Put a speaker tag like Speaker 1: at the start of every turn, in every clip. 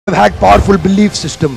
Speaker 1: have had powerful belief system.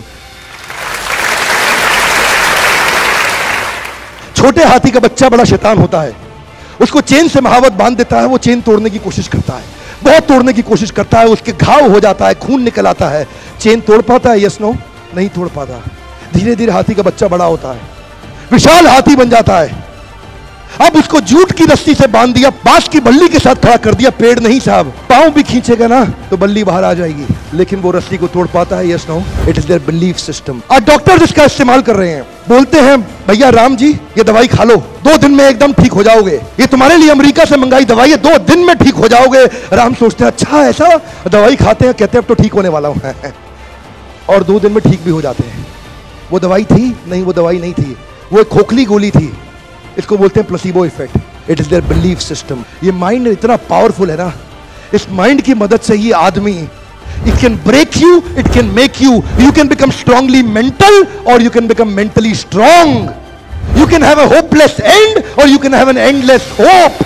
Speaker 1: छोटे हाथी का बच्चा बड़ा शैतान होता है, उसको चेन से महावत बांध देता है, वो चेन तोड़ने की कोशिश करता है, बहुत तोड़ने की कोशिश करता है, उसके घाव हो जाता है, खून निकल आता है। चेन तोड़ पाता है? Yes no? नहीं तोड़ पाता। धीरे धीरे हाथी का बच्चा बड़ा होता है, विशाल हाथी बन जाता है। अब उसको जूट की रस्सी से बांध दिया, बांस की बल्ली के साथ खड़ा कर दिया। पेड़ नहीं साहब, पांव भी खींचेगा ना तो बल्ली बाहर आ जाएगी, लेकिन वो रस्सी को तोड़ पाता है? Yes no? It is there belief system. और डॉक्टर इसका इस्तेमाल कर रहे हैं, बोलते हैं भैया राम जी ये दवाई खा लो, 2 दिन में एकदम ठीक हो जाओगे, ये तुम्हारे लिए अमेरिका से मंगाई दवाई है, 2 दिन में ठीक हो जाओगे। राम सोचते हैं अच्छा ऐसा, दवाई खाते हैं, कहते हैं अब तो ठीक होने वाला हूं और 2 दिन में ठीक भी हो जाते हैं। वो दवाई थी? नहीं, वो दवाई नहीं थी, वो एक खोखली गोली थी। इसको बोलते हैं placebo effect. It is there belief system. ये माइंड इतना पावरफुल है ना, इस माइंड की मदद से ही आदमी, it can break you, it can make you, you can become strongly mental और you can become mentally strong. You can have a hopeless and और you can have an endless hope.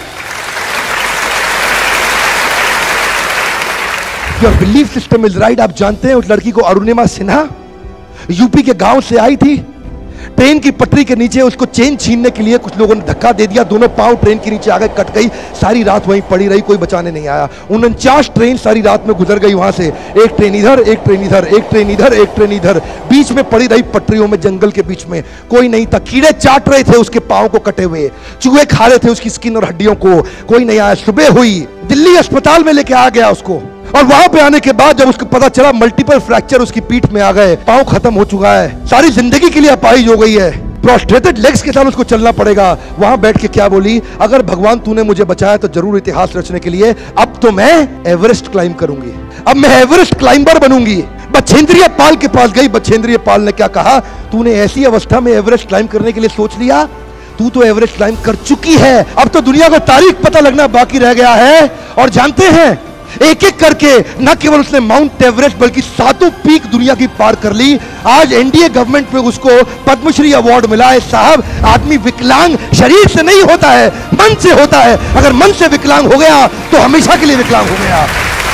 Speaker 1: Your belief system is right. आप जानते हैं उस लड़की को, Arunima Sinha, UP के गांव से आई थी, ट्रेन की पटरी के नीचे उसको चेन छीनने के लिए कुछ लोगों ने धक्का दे दिया, दोनों पांव ट्रेन के नीचे आ गए, कट गई, सारी रात वहीं पड़ी रही, कोई बचाने नहीं आया। 49 ट्रेन सारी रात में गुजर गई वहां से, एक ट्रेन इधर, एक ट्रेन इधर, एक ट्रेन इधर, एक ट्रेन इधर, बीच में पड़ी रही पटरियों में, जंगल के बीच में, कोई नहीं था। कीड़े चाट रहे थे उसके पांव को कटे हुए, चूहे खा रहे थे उसकी स्किन और हड्डियों को, कोई नहीं आया। सुबह हुई, दिल्ली अस्पताल में लेके आ गया उसको, और वहां पे आने के बाद जब उसको पता चला मल्टीपल फ्रैक्चर उसकी पीठ में आ गए, पांव खत्म हो चुका है, सारी जिंदगी के लिए अपाहिज हो गई है, प्रोस्ट्रेटेड लेग्स के साथ उसको चलना पड़ेगा। वहां बैठ के क्या बोली? अगर भगवान तूने मुझे बचाया तो जरूर इतिहास रचने के लिए, अब तो मैं एवरेस्ट क्लाइम करूंगी, अब मैं एवरेस्ट क्लाइंबर बनूंगी। बछेंद्रिय पाल के पास गई, बछेंद्रिय पाल ने क्या कहा? तूने ऐसी अवस्था में एवरेस्ट क्लाइम करने के लिए सोच लिया? तू तो एवरेस्ट क्लाइम कर चुकी है, अब तो दुनिया को तारीख पता लगना बाकी रह गया है। और जानते हैं, एक एक करके न केवल उसने माउंट एवरेस्ट बल्कि 7 पीक दुनिया की पार कर ली। आज एनडीए गवर्नमेंट में उसको पद्मश्री अवार्ड मिला है। साहब, आदमी विकलांग शरीर से नहीं होता है, मन से होता है। अगर मन से विकलांग हो गया तो हमेशा के लिए विकलांग हो गया।